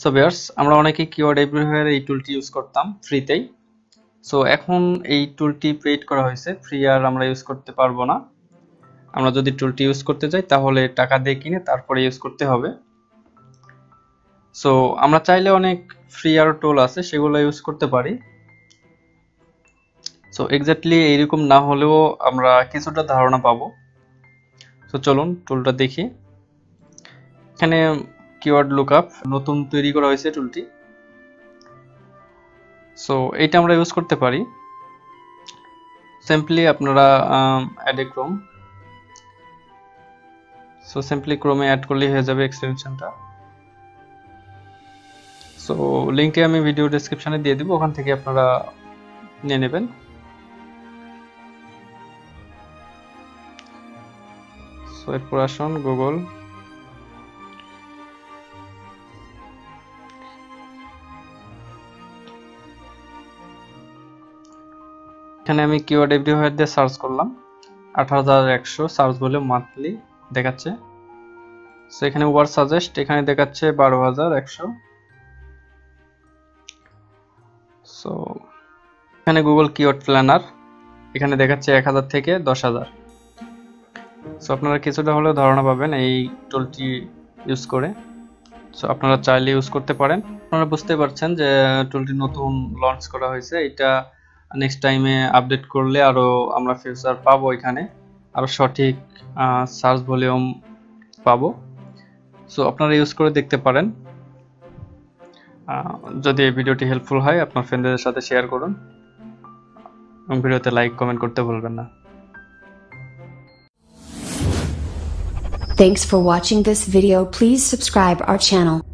So viewers, আমরা অনেকে keyword everywhere এই টুলটি ইউজ করতাম ফ্রিতেই। সো এখন এই টুলটি পেইড করা হয়েছে, ফ্রি আর আমরা ইউজ করতে পারবো না। আমরা যদি টুলটি ইউজ করতে যাই তাহলে টাকা দিয়ে কিনে তারপরে ইউজ করতে হবে। সো আমরা চাইলে অনেক ফ্রি আর টুল আছে, সেগুলো ইউজ করতে পারি। সো এক্স্যাক্টলি এইরকম না হলেও আমরা কিছুটা ধারণা পাবো। সো চলুন টুলটা দেখি। এখানে কিওয়ার্ড লুকআপ নতুন তৈরি করা হয়েছে টুলটি। সো এইটা আমরা ইউজ করতে পারি। সিম্পলি আপনারা অ্যাড এ ক্রোম। সো সিম্পলি ক্রোমে অ্যাড করলেই হয়ে যাবে এক্সটেনশনটা। সো লিঙ্কটি আমি ভিডিও ডেসক্রিপশনে দিয়ে দিব, ওখান থেকে আপনারা নিয়ে নেবেন। সো এরপর আসুন গুগল। এখানে আমি কিওয়ার্ড এভরিওয়্যার দিয়ে সার্চ করলাম, 18,100 সার্চ ভলিউম মান্থলি দেখাচ্ছে। সো এখানে ওয়ার্ড সাজেস্ট এখানে দেখাচ্ছে 12,100। সো এখানে গুগল কিওয়ার্ড প্ল্যানার এখানে দেখাচ্ছে 1,000 থেকে 10,000। সো আপনারা কিছুটা হলেও ধারণা পাবেন এই টুলটি ইউজ করে। সো আপনারা চাইলে ইউজ করতে পারেন। আপনারা বুঝতে পারছেন যে টুলটি নতুন লঞ্চ করা হয়েছে, এটা নেক্সট টাইমে আপডেট করলে আরো আমরা ফিচার পাবো, এখানে আরো সঠিক সার্চ ভলিউম পাবো। সো আপনারা ইউজ করে দেখতে পারেন। যদি এই ভিডিওটি হেল্পফুল হয় আপনার ফ্রেন্ডদের সাথে শেয়ার করুন এবং ভিডিওতে লাইক কমেন্ট করতে ভুলবেন না। Thanks for watching this video. Please subscribe our channel.